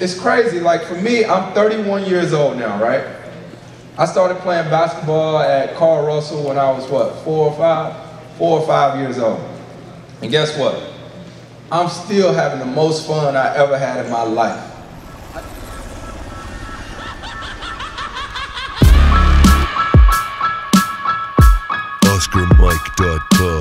it's crazy. Like for me, I'm 31 years old now, right? I started playing basketball at Carl Russell when I was what, 4 or 5 years old. And guess what? I'm still having the most fun I ever had in my life. OscarMike.com